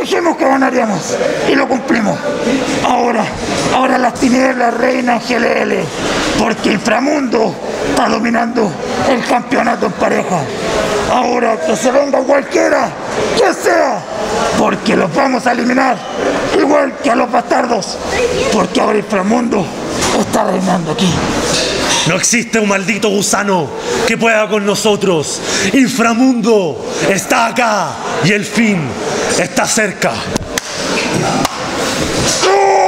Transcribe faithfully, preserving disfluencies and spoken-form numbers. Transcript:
dijimos que ganaríamos y lo cumplimos. Ahora, ahora las tinieblas reinan G L L, porque Inframundo está dominando el campeonato en pareja. Ahora que se venga cualquiera, que sea, porque los vamos a eliminar, igual que a los bastardos, porque ahora Inframundo está reinando aquí. No existe un maldito gusano que pueda con nosotros. Inframundo está acá y el fin está cerca. ¡No!